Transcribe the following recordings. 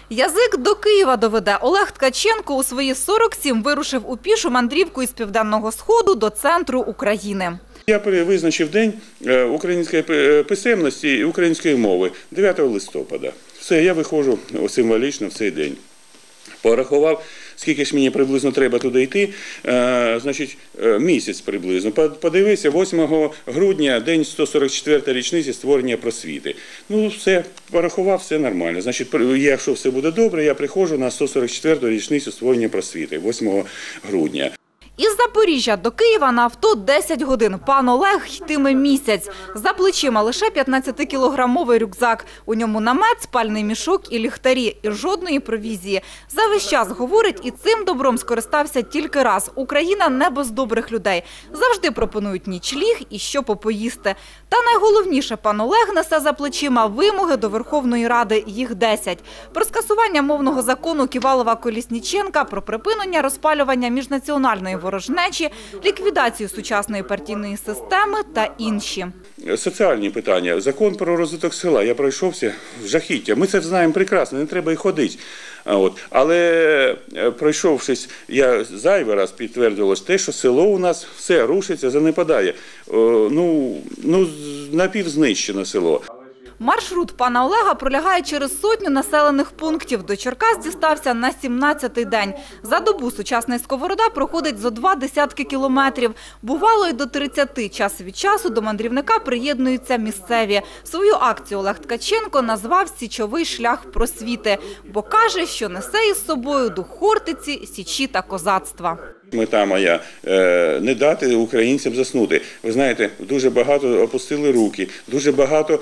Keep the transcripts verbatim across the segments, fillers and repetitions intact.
Язик до Києва доведе. Олег Ткаченко у свої сорок сім вирушив у пішу мандрівку із Південного Сходу до центру України. Я визначив День української писемності і української мови дев'ятого листопада. Все, я виходжу символічно в цей день. Порахував, скільки ж мені приблизно треба туди йти, значить, місяць приблизно. Подивився, восьмого грудня, день сто сорок четвертої річниці створення просвіти. Ну, все, порахував, все нормально. Значить, якщо все буде добре, я приходжу на сто сорок четверту річницю створення просвіти, восьмого грудня. Із Запоріжжя до Києва на авто десять годин. Пан Олег йтиме місяць. За плечима лише п'ятнадцятикілограмовий рюкзак. У ньому намет, спальний мішок і ліхтарі. І жодної провізії. За весь час, говорить, і цим добром скористався тільки раз. Україна не без добрих людей. Завжди пропонують нічліг і що попоїсти. Та найголовніше, пан Олег несе за плечима вимоги до Верховної Ради. Їх десять. Про скасування мовного закону Ківалова-Колісніченка, про припинення розпалювання міжнаціональної ворожнечі, ліквідацію сучасної партійної системи та інші. Соціальні питання, закон про розвиток села, я пройшовся в жахіття. Ми це знаємо прекрасно, не треба і ходити. От. Але пройшовшись, я зайвий раз підтвердилось те, що село у нас все рушиться, занепадає. Ну, ну напівзнищено село. Маршрут пана Олега пролягає через сотню населених пунктів. До Черкас дістався на сімнадцятий день. За добу сучасний Сковорода проходить зо два десятки кілометрів. Бувало й до тридцяти. Час від часу до мандрівника приєднуються місцеві. Свою акцію Олег Ткаченко назвав «Січовий шлях просвіти», бо каже, що несе із собою дух Хортиці, Січі та козацтва. Мета моя – не дати українцям заснути. Ви знаєте, дуже багато опустили руки, дуже багато,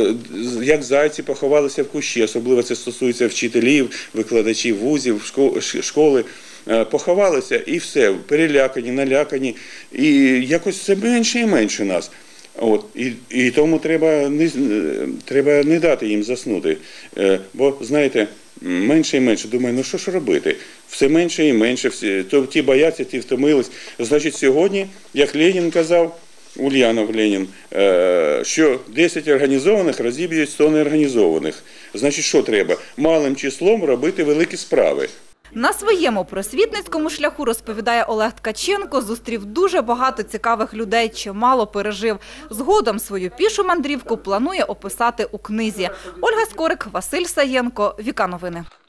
як зайці, поховалися в кущі. Особливо це стосується вчителів, викладачів вузів, школи. Поховалися і все, перелякані, налякані. І якось все менше і менше нас. От, і, і тому треба не, треба не дати їм заснути. Бо, знаєте, менше і менше. Думаю, ну що ж робити? Все менше і менше. Всі, то, ті бояться, ті втомились. Значить, сьогодні, як Ленін казав, Ульянов Ленін, що десять організованих розіб'ють сто неорганізованих. Значить, що треба? Малим числом робити великі справи. На своєму просвітницькому шляху, розповідає Олег Ткаченко, зустрів дуже багато цікавих людей, чимало пережив. Згодом свою пішу мандрівку планує описати у книзі. Ольга Скорик, Василь Саєнко, Віка Новини.